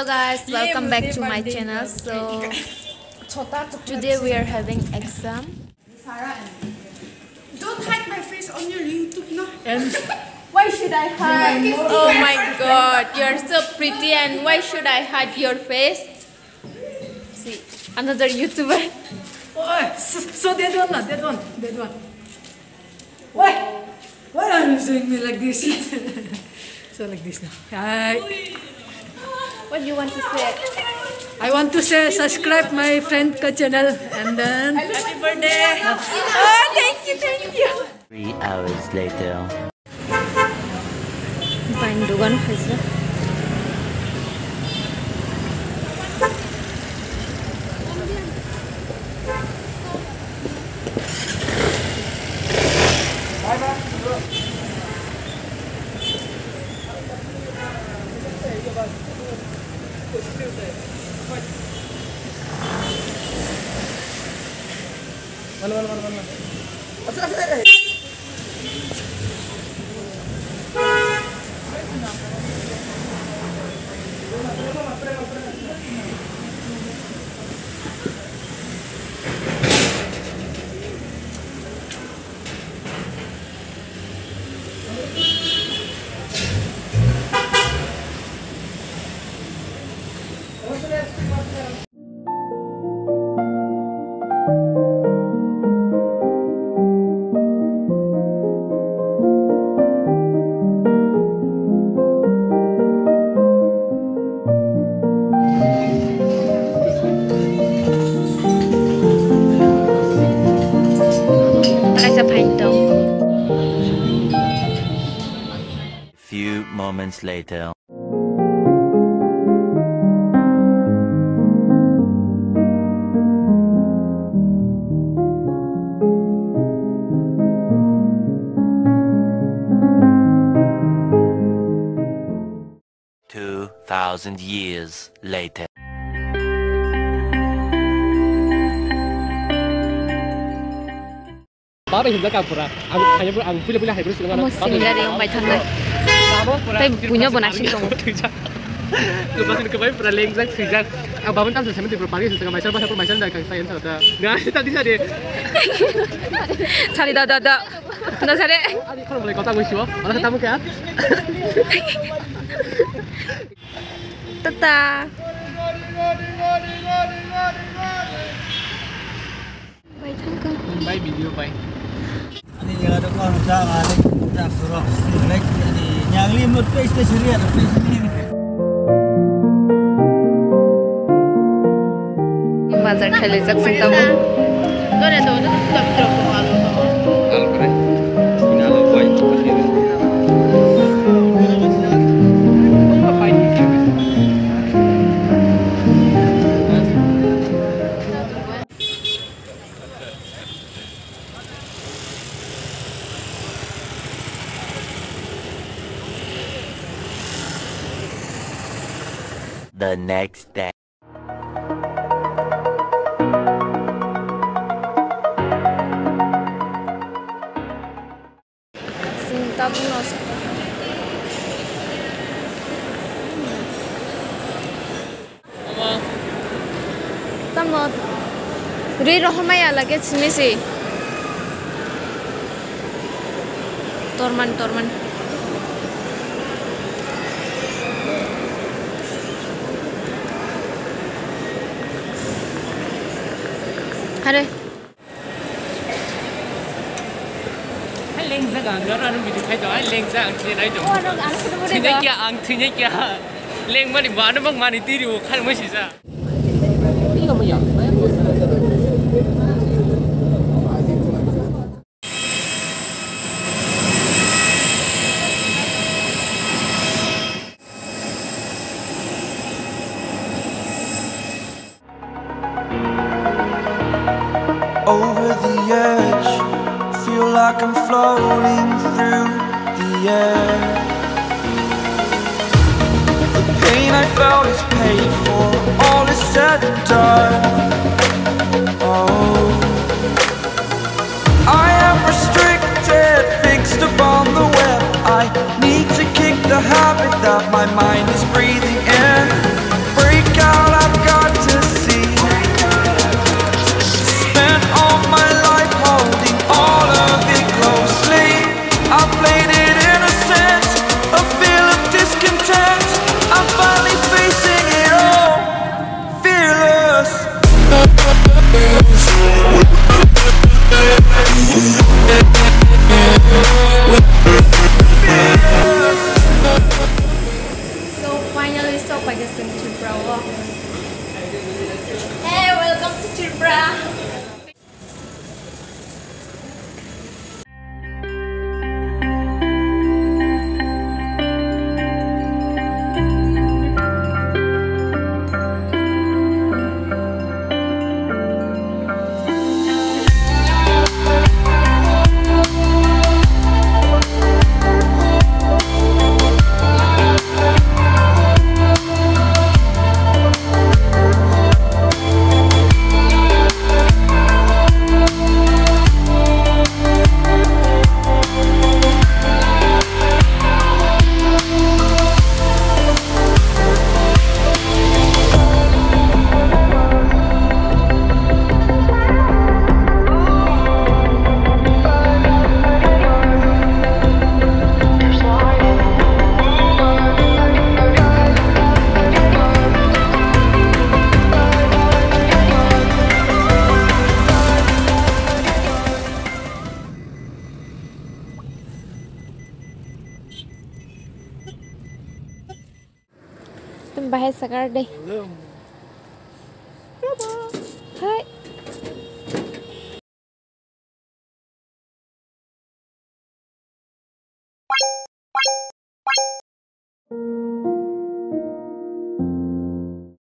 guys, welcome back to my channel. So today we are having exam. Don't hide my face on your YouTube now. And why should I hide? Oh my god, you're so pretty, and why should I hide your face? See, another YouTuber. Oh, so that one. Why are you doing me like this? So like this now. Hi. What do you want to say? I want to say subscribe my friend ka channel and then Happy birthday! Oh, thank you. 3 hours later. Fine, dogan hoise. Few moments later. Thousand years later. Similar yung by thang tay punya bonasin dong. Lepas itu kembali peraleng zak sejak abang tam saya mesti berpagi setengah macam pasal permainan dah saya entah dah. Nggak tadi saya deh. Sari dah. Tunda sari. Adi kalau boleh kau tahu siapa? Orang katamu ke? Tata. By thang ka. By video by. Ini jaga dok orang dah alik dah suruh selek ini yang limut pe spesial apa ini. Bazar khale jak sinta mo. Dore to sudah terus alu. Alu keren. Ini alu baik. The next day. Sinta pun masuk. Tamat. Rui rohmai alage sini sih. Torman. Hare. Leng zak anggar anu video khai dong. Leng zak ang thina dong. Thina kya leng mani mana bang mani tiri wo khai masih sa. Ini kamu ya? Over the edge, feel like I'm floating through the air. The pain I felt is paid for, all is said and done. Oh, I am restricted, fixed upon the web. I need to kick the habit that my mind is breathing in. Tum bahas sakar deh. Hai.